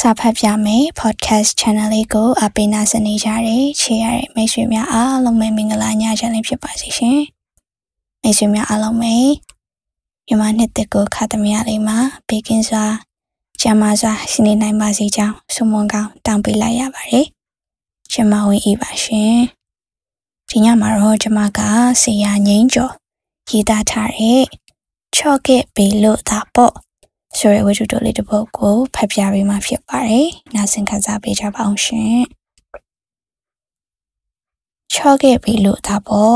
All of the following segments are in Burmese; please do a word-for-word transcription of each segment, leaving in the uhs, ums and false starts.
စာဖတ်ပြမယ် podcast channel လေးကိုအပိနာစနေကြတယ်ချေရတဲ့မိတ်ဆွေများအားလုံးပဲမင်္ဂလာညချမ်းလေးဖြစ်ပါစေရှင်မိတ်ဆွေများအားလုံးပဲမြန်မာနှစ်သစ်ကိုခါသမယလေးမှာဘေးကင်းစွာကျန်းမာစွာရှိနေနိုင်ပါစေကြောင်းဆုမွန်ကောင်းတောင်းပေးလိုက်ရပါတယ်ကျွန်မဝင်ဤပါရှင်ဒီညမှာတော့ကျွန်မကဆေးရငိမ့်ကျော်ရေးသားထားတဲ့ချော့ခဲ့ပေလို့သာပေါ့ဆိုရဝတ္ထုတော်လေးတစ်ပုဒ်ကိုဖတ်ပြပေးမှာဖြစ်ပါတယ်။နားဆင်ခန်းစားပေးကြပါအောင်ရှင်။ချော့ခဲ့ပြီလို့ဒါပေါ့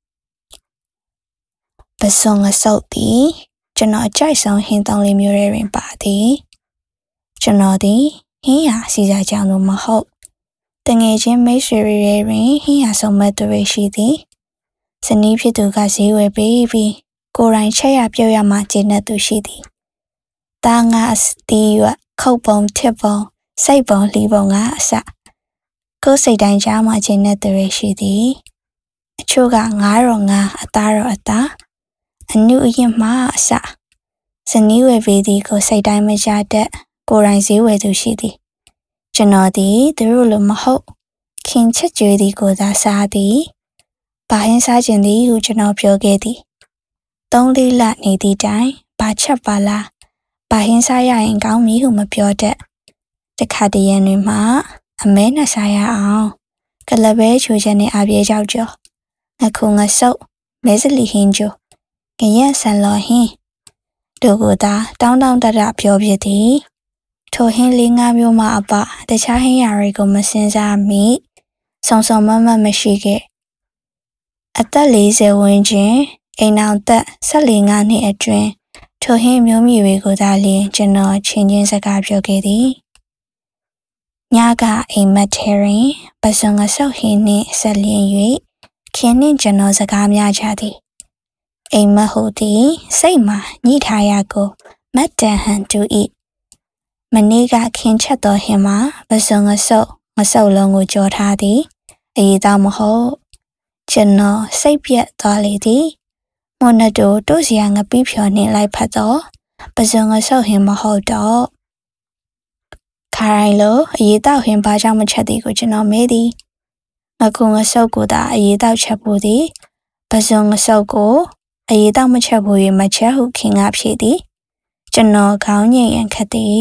ပစုံငဆုပ်သည်ကျွန်တော်အကြိုက်ဆုံးဟင်းတောင်းလေးမျိုးတွေတွင်ပါသည်ကျွန်တော်သည်ဟင်းရစီစားကြောင်လို့မဟုတ်တငယ်ချင်းမိတ်ဆွေတွေတွင်ဟင်းရဆုံးမဲ့သူတွေရှိသည်ဇနီးဖြစ်သူကဈေးဝယ်ပေးပြီးကိုယ်တိုင်ချက်ရပြုတ်ရမှကျေနပ်သူရှိသည်တာငါစတီးရခုတ်ပုံထစ်ပုံစိတ်ပုံလှီးပုံကအစကိုယ်စိတ်တိုင်းကြားမှာခြင်းနဲ့တူရရှိသည်အချို့ကငါးတော့ငါအသားတော့အသားအနုအရင်မှအစဇနီးဝယ်ပေးသည်ကိုစိတ်တိုင်းမကြတတ်ကိုယ်တိုင်ဈေးဝယ်သူရှိသည်ကျွန်တော်သည်သူတို့လိုမဟုတ်ခင်ချက်ကြွေးသည်ကိုသာစားသည်ဘာဟင်းစားခြင်းသည်ဟုကျွန်တော်ပြောခဲ့သည်သုံးလေးလနေသည့်တိုင်ဘာချက်ပါလားဘာဟင်းစားရရင်ကောင်းမည်ဟုမပြောတတ်တခါတရံတွင်မှအမဲနဲ့စားရအောင်ကလပဲချိုချက်နဲ့အပြေကြောက်ကြောငခုငဆုပ်မဲစလီဟင်းကျိုကရက်ဆန်လော်ဟင်းတို့ကိုသာတောင်းတောင်းတတပြောပြသည်ထိုဟင်းလေးငါးမျိုးမှအပတခြားဟင်းရတွေကိုမစင်စားမိဆုံဆုံမမမရှိခဲ့အသက်လေးဆယ်ဝန်းကျင်အိမ်အောင်သက်ဆက်လီငါးနှစ်အတွင်းထိုဟင်းမျိုးမြည်တွေကိုသာလျှင်ကျွန်တော်ချင်းချင်းစကားပြောခဲ့သည်ညကအိမ်မက်ထဲတွင်ပစုံငဆုပ်ဟင်းနှင့်ဆက်လျင်၍ခင်နှင့်ကျွန်တော်စကားများကြသည်အိမ်မက်ဟူသည်စိတ်မှာညှိထားရကိုမတ်တန်ဟန်တူ၏မနေ့ကခင်ချက်တော်ဟင်းမှာပစုံငဆုပ်ငဆုပ်လုံးကိုကြောထားသည်အရေးသားမဟုတ်ကျွန်တော်စိတ်ပြတ်သွားလေသည်မွန်နတိုတို့စီယာငပိဖြော်နှင့်လိုက်ဖတ်တော့ပစုံငဆုပ်ဟင်းမဟုတ်တော့ခါရိုင်လိုအရေးတောက်ဟင်းဘာကြောင့်မချက်သည်ကိုကျွန်တော်မေးသည်ငခုငဆုပ်ကိုသာအရေးတောက်ချက်ဖို့သည်ပစုံငဆုပ်ကိုအရေးတောက်မချက်ဖို့၍မချက်ဟုခင်ကဖြေသည်ကျွန်တော်ခေါင်းညင်ရန်ခတ်သည်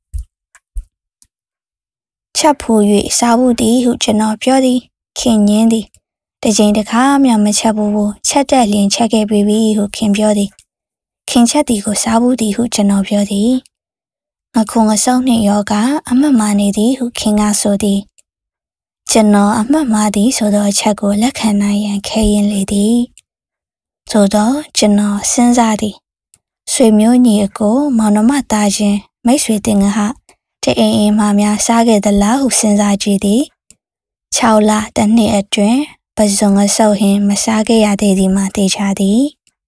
ချက်ဖို့၍စားဖို့သည်ဟုကျွန်တော်ပြောသည်ခင်ညင်းသည်တကြိမ်တစ်ခါမှမချက်ဘူးချက်တက်လျင်ချက်ခဲ့ပြီးပြီဟုခင်ပြောသည်ခင်ချက်သည်ကိုစားဘူးသည်ဟုကျွန်တော်ပြောသည်ငခုငဆုပ်နှင့်ယောကအမှတ်မှနေသည်ဟုခင်ကဆိုသည်ကျွန်တော်အမှတ်မှသည်ဆိုသောအချက်ကိုလက်ခံနိုင်ရန်ခဲရင်လေသည်သို့တော့ကျွန်တော်စဉ်းစားသည်ဆွေမျိုးညီအကိုမောင်နှမသားချင်းမိတ်ဆွေတင်ငါဟာတအိမ်အိမ်မှများစားခဲ့သလားဟုစဉ်းစားကြည့်သည်ခြောက်လတစ်နှစ်အတွင်းပစုံငဆုပ်ဟင်းမစားခဲ့ရသေးသည်မှသိချသည်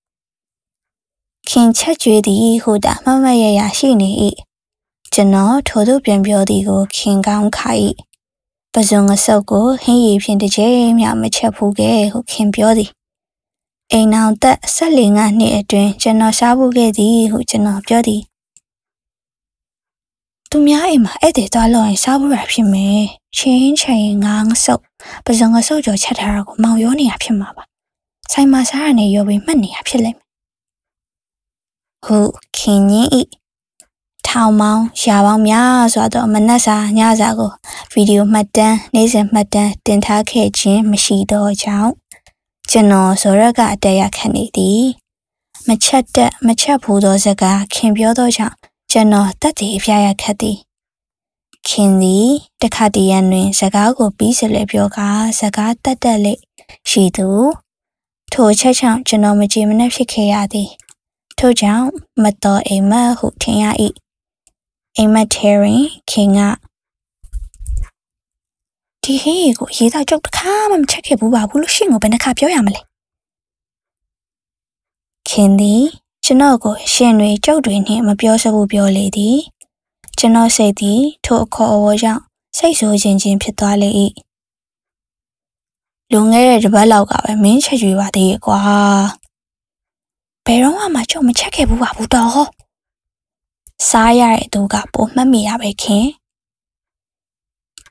ခင်ချက်ကြွေးသည်ဟုတာမမရရရှိနေ၏ကျွန်တော်ထို့သို့ပြန်ပြောသည်ကိုခင်ကောင်းခါ၏ပစုံငဆုပ်ကိုဟင်းရည်ဖြင့်တစ်ချိန်မျှမချက်ဘူးကဲဟုခင်ပြောသည်အိမ်အောင်သက်ဆက်လီငါနှစ်အတွင်းကျွန်တော်စားဘူးခဲ့သည်ဟုကျွန်တော်ပြောသည်သူများအိမ်မှာအဲ့တဲ့သွားလို့ရင်စားဘူးရဖြစ်မယ်ချင်းချင်းငါငဆုပ်ပစုံငဆုပ်ကြော်ချက်ထားတာကိုမောင်ရောနေရဖြစ်မှာပါဆိုင်မှာစားရနေရောပြီးမှတ်နေရဖြစ်လိမ့်မယ်ဟုတ်ခင်ကြီးဤထောင်မောင်းရာပေါင်းများစွာသောမနက်စာညစာကိုဗီဒီယိုမှတ်တမ်းနေ့စဉ်မှတ်တမ်းတင်ထားခဲ့ခြင်းမရှိသောကြောင့်ကျွန်တော်ဇော်ရက်ကအတက်ရခံနေသည်မချက်တက်မချက်ဘူးသောစကားခင်ပြောသောကြောင့်ကျွန်တော်တက်တည်အပြရခတ်သည်ခင်သည်တခါတရံတွင်စကားကိုပြီးစလဲပြောကားစကားတက်တက်လေးရှိသူထိုချက်ချောင်းကျွန်တော်မကြည်မနှက်ဖြစ်ခဲ့ရသည်ထို့ကြောင့်မတော်အိမ်မက်ဟုထင်ရ၏အိမ်မက်ထဲတွင်ခင်ကဒီဟင်းကိုရေးတော့ကြုတ်တစ်ခါမှမချက်ခဲ့ဘူးပါဘူးလို့ရှင့်ကိုဘယ်နှခါပြောရမလဲခင်သည်ကျွန်တော်ကိုရှင်တွေကြုတ်တွေနှင့်မပြောစဘူးပြောလေသည်ကျွန်တော်စိတ်သည်ထိုအခေါ်အဝေါ်ကြောင့်စိတ်ဆိုးခြင်းချင်းဖြစ်သွားလေ၏လွန်ခဲ့တဲ့တစ်ပတ်လောက်ကပဲမင်းချက်ကြွေးပါသေးရဲ့ကွာဘယ်တော့မှကြုံမချက်ခဲ့ဘူးပါဘူးတော့စားရတဲ့သူကပိုမှတ်မိရပဲခင်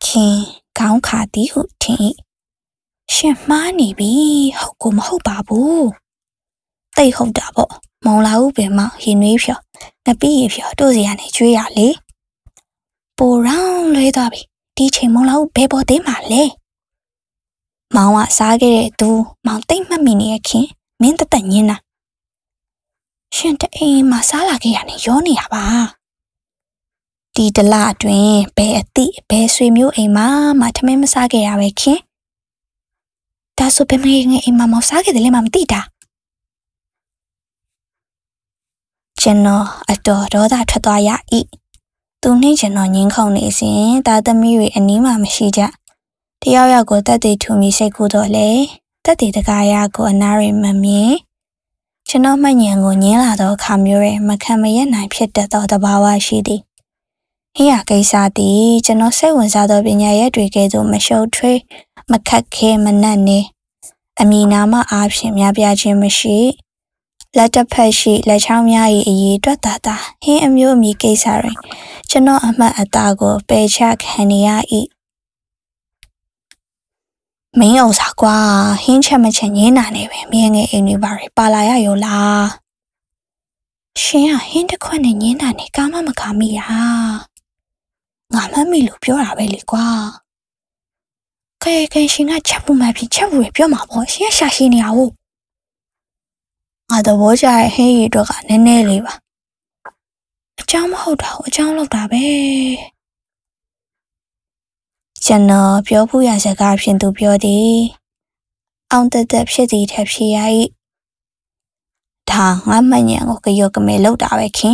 ခင်ခေါင်းခါသည်ဟုထင်၏ရှင်မှားနေပြီဟုတ်ကိုမဟုတ်ပါဘူးတိတ်ဟုတ်တာပေါ့မောင်လာဦးပင်မရင်နွေးဖြော်ငပိရဖြော်တို့စီကနေကျွေးရလေပိုရောင်းလွဲသွားပြီဒီချိန်မောင်လာဦးဘယ်ပေါ်သေးမှာလဲမောင်ကစားခဲ့တဲ့သူမောင်တိတ်မှတ်မိနေရခင်မင်းတသက်ညင်းတာရှင်တအိမ်မှာစားလာခဲ့ရနေရောနေရပါဒီတလအတွင်းဘယ်အသည့်ဘယ်ဆွေမျိုးအိမ်မှာမှထမင်းမစားခဲ့ရပဲခင်ဒါဆိုဘယ်မငယ်အိမ်မှာမောင်စားခဲ့တယ်လဲမှမသိတာကျွန်တော်အတော်ဒေါသထွက်သွားရ၏သူနှင်းကျွန်တော်ငင်းခုန်နေစဉ်သားသမီးတွေအနီးမှမရှိကြတယောက်ယောက်ကိုတက်တေထူမိစိတ်ကူတော့လေတက်တေတကားရကိုအနားရိမမြင်ကျွန်တော်မှညံကိုညင်းလာတော့ခါမျိုးရဲ့မခံမရနိုင်ဖြစ်တတ်သောသဘာဝရှိသည်ဟင်းရကိစ္စသည်ကျွန်တော်စိတ်ဝင်စားသောပညာရက်တွေကဲ့သို့မရှုပ်ထွေးမခက်ခဲမနှံ့နေအမည်နာမအားဖြင့်များပြားခြင်းမရှိလက်တစ်ဖက်ရှိလက်ချောင်းများ၏အရေးအတွက်သာသာဟင်းအမျိုးအမည်ကိစ္စတွင်ကျွန်တော်အမှတ်အသားကိုပယ်ချခံနေရ၏မင်းအောင်စားကွာဟင်းချက်မချက်ငင်းနာနေပဲမြင်းငယ်အိမ်တွေပါရပါလာရရောလားရှင်ကဟင်းတစ်ခွက်နဲ့ငင်းနာနေကာမမကာမိတာငါမမိလို့ပြောတာပဲလေကွာခဲခဲရှင်ကချက်ဖို့မှဖြစ်ချက်ဖို့ပြောမှာပေါ့ရှင်ကရှာရှည်နေရဟုတ်ငါတော့ကြရဲ့ဟင်းရီတော့ကနည်းနည်းလေးပါအကြောင်းမဟုတ်တာအကြောင်းလောက်တာပဲကျွန်တော်ပြောဖို့ရစကားဖြင့်သူပြောသည်အောင်တသက်ဖြစ်သည်ထက်ဖြစ်ရ၏ဒါငါမှညံကိုကြောက်ကမဲလောက်တာပဲခင်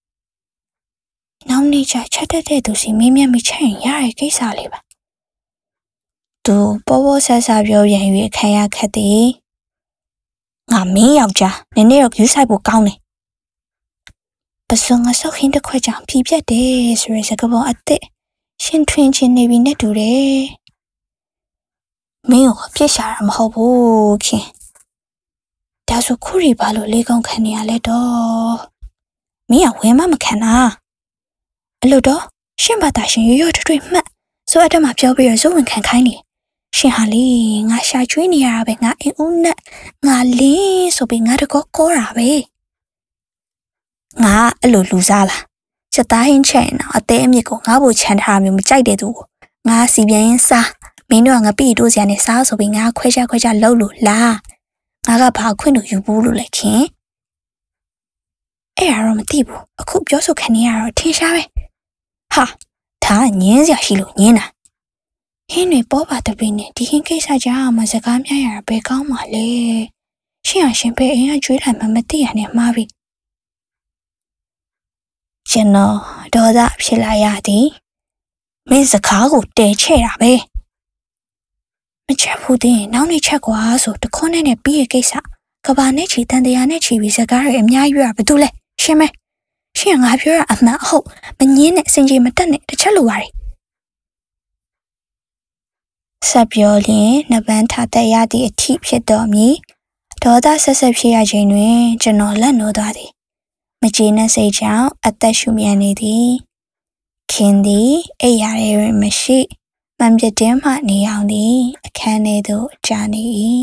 နောက်နေ့ကျချက်တက်တဲ့သူစီမင်းမြတ်မိချက်ရင်ရရဲ့ကိစ္စလေးပါသူပေါ်ပေါ်ဆဆပြောပြန်၍ခံရခက်သည်ငါမင်းယောက်ျားနည်းနည်းတော့ယူဆိုင်ဖို့ကောင်းတယ်ပစုံငါဆောက်ခင်းတစ်ခွက်ကြောင့်ဖြီးပြတ်တယ်ဆိုရယ်စကားပေါ်အစ်စ်ရှင်ထွင်ချင်းနေပြီနဲ့တူတယ်မင်းကိုပြစ်ရှာတာမဟုတ်ဘူးခင်ဒါဆိုခုရီပါလို့လေးကောင်းခံနေရလဲတော့မင်းကဝဲမမခံတာအလို့တော့ရှင်ဘာသာရှင်ရိုးရိုးထွေးမှတ်ဆိုအတမပြောပြီးရဇုံဝင်ခံခိုင်းနေရှင်ဟာလေငါရှာကျွေးနေရတာပဲငါအင်းဦးနဲ့ငါလင်းဆိုပြီးငါတကောကောတာပဲငါအဲ့လိုလူစားလားချက်သားဟင်းချက်ရင်တော့အသေးအမြစ်ကိုငါ့ကိုခြံထားမျိုးမကြိုက်တဲ့သူကိုငါစီပြန်ရင်စားမင်းတို့ကငါပြီတိုးစရာနဲ့စားဆိုပြီးငါခွဲခြားခွဲခြားလှုပ်လို့လားငါကဘာခွင့်လို့ယူဘူးလို့လဲခင်အဲ့ဒါတော့မသိဘူးအခုပြောဆိုခံနေရတော့ထင်ရှားပဲဟာဒါညင်းစရာရှိလို့ညင်းတာဟင်းတွေပေါ်ပါတပင်းနဲ့ဒီဟင်းကိစ္စကြားမှာစကားများရတာဘယ်ကောင်းမှလဲရှင်ဟာရှင်ပဲအင်းကကျွေးလိုက်မှမသိရနဲ့မှားပြီကျွန်တော်ဒေါသဖြစ်လာရသည်မင်းစကားကိုတဲချဲ့တာပဲမချက်ဘူးတင်နောက်နေ့ချက်ကွာဆိုတခွန်းနဲ့ပြီးရဲ့ကိစ္စကဘာနဲ့ချီတန်တရားနဲ့ချီပြီးစကားတွေအများကြီးရဘာတူလဲရှင်းမဲရှင်ငါပြောရအမှန်အဟုတ်မငင်းနဲ့စင်ကြီးမတက်နဲ့တစ်ချက်လိုပါလေဆက်ပြောလျင်နဗန်းထားတဲ့ရသည့်အထိဖြစ်တော်မူဒေါသဆက်ဆက်ဖြစ်ရခြင်းတွင်ကျွန်တော်လက်နိုးသွားသည်မကြေနပ်စိတ်ကြောင့်အသက်ရှူမြန်နေသည်ခင်သည်အိပ်ရာတွင်မရှိမှန်ပြတင်းမှနေအောင်သည်အခန်းထဲသို့ကြာနေ၏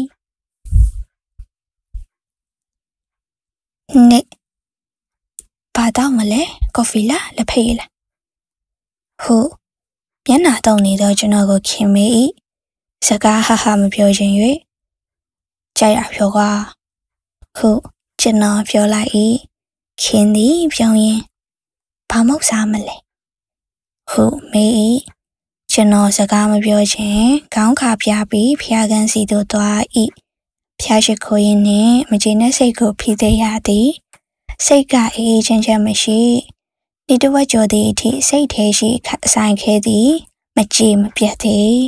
နေဘာတော့မလဲကော်ဖီလားလက်ဖေးလားဟုတ်မျက်နှာတုံနေတော့ကျွန်တော်ကိုခင်မေ၏စကားဟာဟာမပြောခြင်း၍ကြိုက်ရပြောကဟုတ်ကျွန်တော်ပြောလိုက်၏ခင်သည်ပြောရင်ဘာမောက်စားမလဲဟုတ်မေ၏ကျွန်တော်စကားမပြောခြင်းခေါင်းခါပြပြီးဖျားကန်းစီသို့သွား၏ဖျားရှိခိုးရင်းနှင့်မကျေနပ်စိတ်ကိုဖိသေးရသည်စိတ်ကအေးချမ်းချမ်းမရှိဒီတဝက်ကျော်သည့်အထိစိတ်ထဲရှိအဆိုင်ခဲသည်မကြေမပြတ်သည်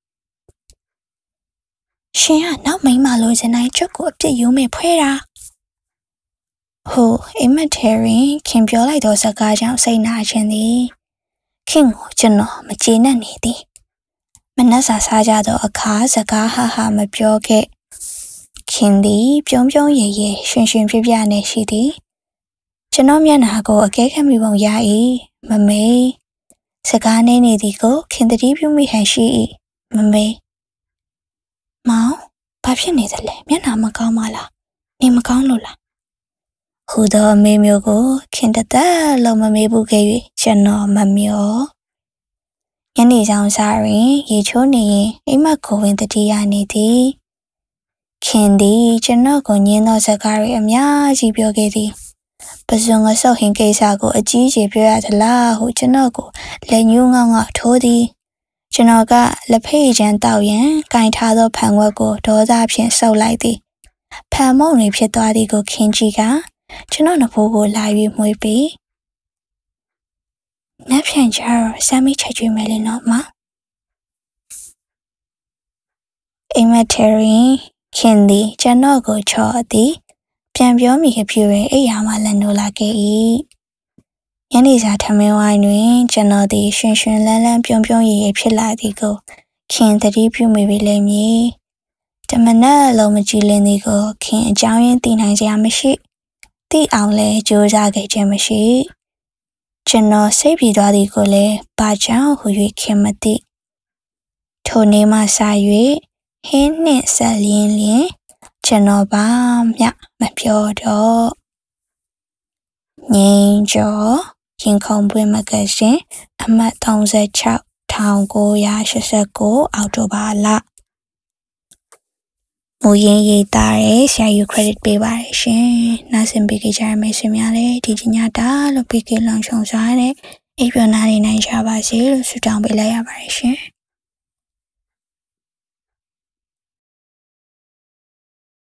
ရှင်ကနောက်မိန်းမလိုချင်တိုင်းချက်ကိုအပြစ်ယူမဲ့ဖွဲတာဟုတ်အိမ်မက်ထဲရင်ခင်ပြောလိုက်သောစကားကြောင့်စိတ်နာခြင်းသည်ခင်ကိုကျွန်တော်မကျေနပ်နေသည်မနှက်စာစားကြသောအခါစကားဟာဟာမပြောခဲ့ခင်သည်ပြုံးပြုံးရည်ရည်ရွှင်ရွှင်ပြပြနဲ့ရှိသည်ကျွန်တော်မျက်နှာကိုအကဲခတ်မိပုံရ၏မမေးစကားနေနေသည်ကိုခင်တတိပြုမိဟန်ရှိ၏မမေမောင်ဘာဖြစ်နေသလဲမျက်နှာမကောင်းပါလားနေမကောင်းလို့လားဟူသောအမေမျိုးကိုခင်တသက်လုံးမမေးဘူးခဲ့၍ကျွန်တော်မမျောညနေဆောင်စားရင်ရေချိုးနေရင်အိမ်မက်ကိုဝင်တတိယနေသည်ခင်သည်ကျွန်တော်ကိုညင်းသောစကားတွေအများကြီးပြောခဲ့သည်ပဇွန်ငဆောက်ဟင်ကိစ္စကိုအကြီးကြီးပြောရသလားဟုကျွန်တော်ကိုလက်ညှိုးငေါငေါထိုးသည်ကျွန်တော်ကလက်ဖေးချမ်းတောက်ရန်ကင်ထားသောဖန်ဝက်ကိုဒေါသဖြင့်ဆုပ်လိုက်သည်ဖန်မုံတွေဖြစ်သွားသည်ကိုခင်ကြည့်ကကျွန်တော်နှဖိုးကိုလာ၍မွေးပြီးနက်ဖြန်ကျတော့ဆမ်းမိချက်ကျွေးမယ်လေနော်မအိမ်မက်ထဲတွင်ခင်သည်ကျွန်တော်ကိုချော်သည်ပြန်ပြောမိခဲ့ပြီးရင်အိယာမှလန်နိုလာခဲ့၏ညနေစာထမင်းဝိုင်းတွင်ကျွန်တော်သည်ရွှင်ရွှင်လန်းလန်းပြုံးပြုံးရည်ရည်ဖြစ်လာသည်ကိုခင်သတိပြုမိပြီလိမ့်မည်တမနက်လုံးမကြည်လင်သည်ကိုခင်အကြောင်းရင်းသိနိုင်စရာမရှိသိအောင်လဲကြိုးစားခဲ့ခြင်းမရှိကျွန်တော်စိတ်ပြေသွားသည်ကိုလည်းဘာကြောင့်ဟူ၍ခင်မသိထိုနေ့မှစ၍ဟင်းနှင့်ဆက်လျင်းလျင်ကျွန်တော်ဘာမျှမပြောတော့ငိမ့်ကျော်ရင်ခုန်ပွင့်မဂဇင်းအမှတ်၃၆ ၁၉၈၉အောက်တိုဘာလမူရင်းရေးသားရဲဆရာယူ credit ပေးပါရရှင်နားဆင်ပေးကြရမယ့်ဆွေများလည်းဒီညတာလို့ပေးကြလောင်ချုံစားတဲ့အိပ်ပျော်နာနေနိုင်ကြပါစေလို့ဆုတောင်းပေးလိုက်ရပါတယ်ရှင်